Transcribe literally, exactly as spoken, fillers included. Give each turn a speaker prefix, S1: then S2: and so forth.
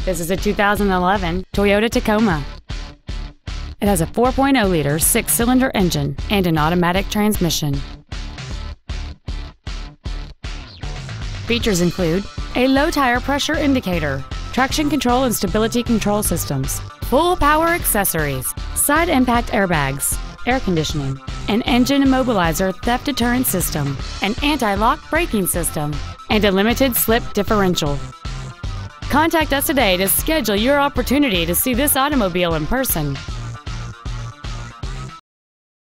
S1: This is a two thousand eleven Toyota Tacoma. It has a four point oh liter six-cylinder engine and an automatic transmission. Features include a low tire pressure indicator, traction control and stability control systems, full power accessories, side impact airbags, air conditioning, an engine immobilizer theft deterrent system, an anti-lock braking system, and a limited slip differential. Contact us today to schedule your opportunity to see this automobile in person.